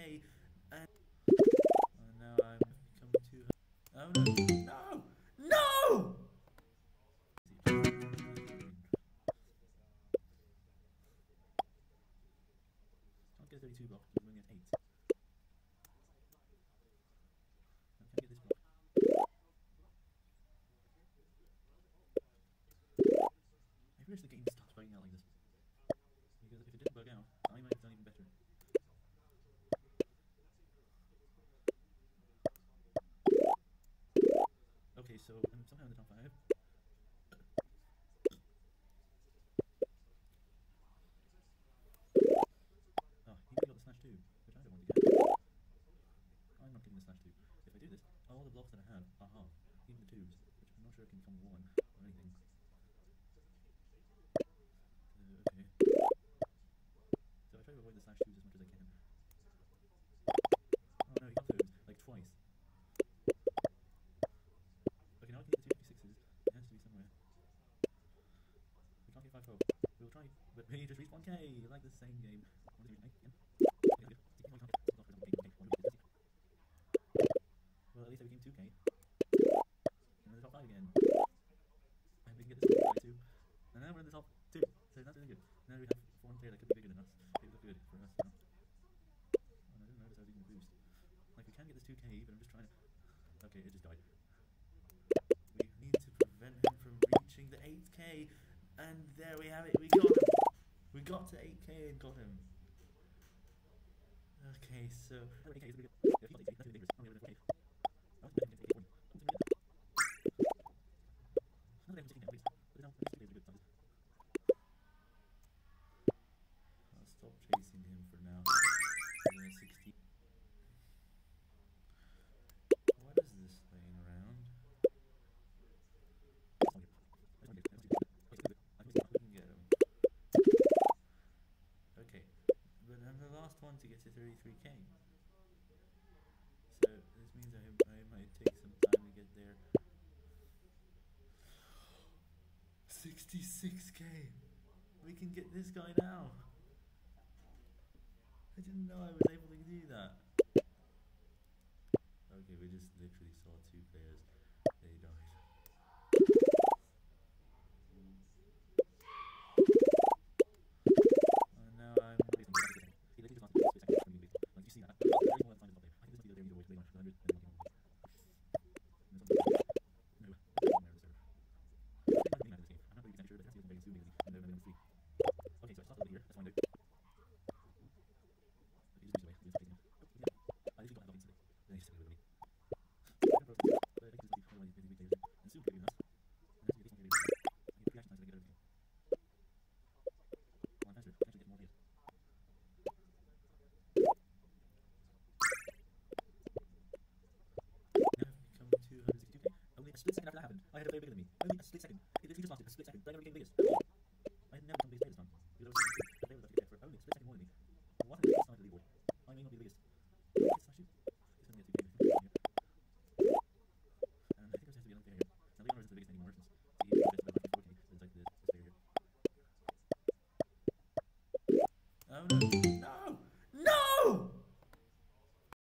2K, and now I'm come to. Oh no! No! No! Can't get 32 block. I'm only at 8. I can't get this block. I wish the game stops bugging out like this. Because if it didn't bug out, I might have done even better. Okay, so I'm somehow in the top 5. Oh, he got the slash 2, which I don't want to get. I'm not getting the slash 2. If I do this, all the blocks that I have are half, even the 2s, which I'm not sure I can become 1 or anything. Okay. So I try to avoid the slash 2s as much as I can. Oh no, he got those, like twice. Okay, now I can get the 256s. It has to be somewhere. We can't get 5-12. We'll try, but we just reached 1K, like the same game. What did we make again? Well, at least I became 2K. And we're in the top 5 again. And we can get this by 2. And now we're in the top 2. So that's really good. Now we have 4 player that could be bigger than us. It would look good for us now. Oh, I didn't notice I was using the boost. Like, we can get this 2K, but I'm just trying to. Okay, it just died. We need to prevent him from reaching the 8K. And there we have it. We got him. We got to 8K and got him. Okay, so 8K is really good. Yeah, if you got 8K, that's really dangerous. I'm going to 4K. I was going to get 8K. Not that I'm taking it, please. But now, it's really good. I'll stop chasing him for now. 60. What is this laying around? Okay, but I'm the last one to get to 33K. So this means I might take some time to get there. 66K! We can get this guy now! I didn't know I was able to do that. Okay, we just literally saw 2 players. They died. Now I'm like you see that. I think this might be the easier way to play 100 than looking at no, I'm not server. I'm not this game. I'm not really sure, but that's the soon and then 3. Okay, so I stopped over here. That's fine, dude. Okay, just away. I usually got instantly. Then he just with me. But I think this is one of these big players. And soon could be us. And that's the case I get 3 action times to get everything. Well, I'm faster. I actually get more hits. Now I've become 262K. Only a split second after that happened, I had a player bigger than me. Only a split second.